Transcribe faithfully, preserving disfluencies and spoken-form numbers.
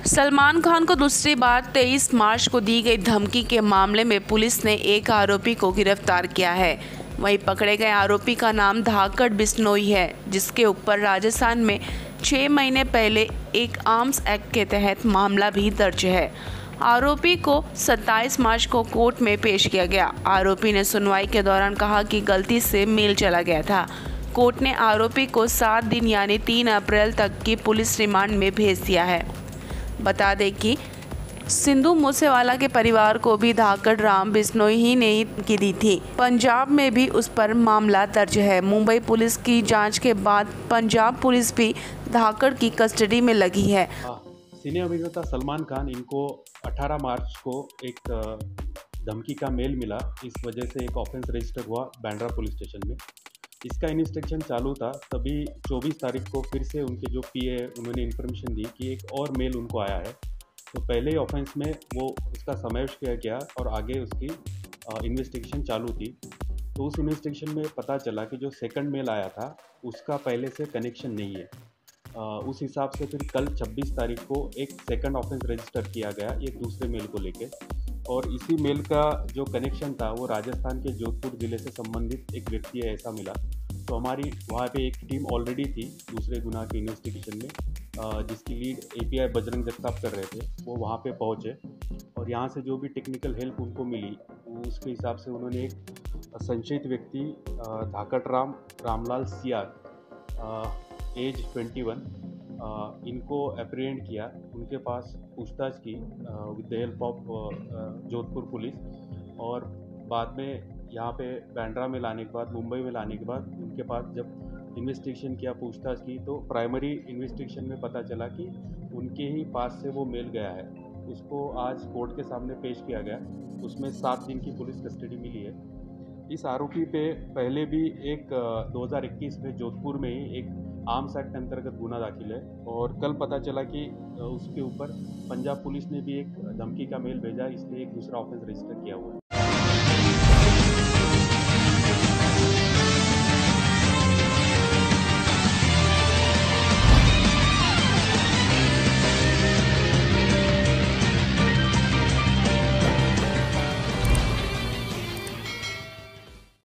सलमान खान को दूसरी बार तेईस मार्च को दी गई धमकी के मामले में पुलिस ने एक आरोपी को गिरफ्तार किया है। वहीं पकड़े गए आरोपी का नाम धाकड़ बिश्नोई है, जिसके ऊपर राजस्थान में छः महीने पहले एक आर्म्स एक्ट के तहत मामला भी दर्ज है। आरोपी को सत्ताईस मार्च को कोर्ट में पेश किया गया। आरोपी ने सुनवाई के दौरान कहा कि गलती से मेल चला गया था। कोर्ट ने आरोपी को सात दिन यानी तीन अप्रैल तक की पुलिस रिमांड में भेज दिया है। बता दें कि सिंधु मूसेवाला के परिवार को भी धाकड़ राम बिश्नोई ही ने की दी थी। पंजाब में भी उस पर मामला दर्ज है। मुंबई पुलिस की जांच के बाद पंजाब पुलिस भी धाकड़ की कस्टडी में लगी है। सिने अभिनेता सलमान खान, इनको अठारह मार्च को एक धमकी का मेल मिला। इस वजह से एक ऑफेंस रजिस्टर हुआ बांद्रा पुलिस स्टेशन में। इसका इन्वेस्टिगेशन चालू था, तभी चौबीस तारीख को फिर से उनके जो पीए उन्होंने इन्फॉर्मेशन दी कि एक और मेल उनको आया है। तो पहले ही ऑफेंस में वो उसका समावेश किया गया और आगे उसकी इन्वेस्टिगेशन चालू थी। तो उस इन्वेस्टिगेशन में पता चला कि जो सेकंड मेल आया था उसका पहले से कनेक्शन नहीं है। आ, उस हिसाब से फिर कल छब्बीस तारीख को एक सेकंड ऑफेंस रजिस्टर किया गया ये दूसरे मेल को लेके, और इसी मेल का जो कनेक्शन था वो राजस्थान के जोधपुर ज़िले से संबंधित एक व्यक्ति है, ऐसा मिला। तो हमारी वहाँ पे एक टीम ऑलरेडी थी दूसरे गुनाह के इन्वेस्टिगेशन में, जिसकी लीड एपीआई बजरंग जगताप कर रहे थे। वो वहाँ पे पहुँचे और यहाँ से जो भी टेक्निकल हेल्प उनको मिली उसके हिसाब से उन्होंने एक संशयित व्यक्ति धाकड़ राम रामलाल सियार एज इक्कीस इनको अप्रीहेंड किया। उनके पास पूछताछ की with the help of Jodhpur police, और बाद में यहाँ पे बांद्रा में लाने के बाद, मुंबई में लाने के बाद उनके पास जब इन्वेस्टिगेशन किया, पूछताछ की, तो प्राइमरी इन्वेस्टिगेशन में पता चला कि उनके ही पास से वो मेल गया है। उसको आज कोर्ट के सामने पेश किया गया। उसमें सात दिन की पुलिस कस्टडी मिली है। इस आरोपी पे पहले भी एक दो हज़ार इक्कीस में जोधपुर में ही एक आर्म्स एक्ट के अंतर्गत गुना दाखिल है, और कल पता चला कि उसके ऊपर पंजाब पुलिस ने भी एक धमकी का मेल भेजा, इसलिए एक दूसरा ऑफेंस रजिस्टर किया हुआ है।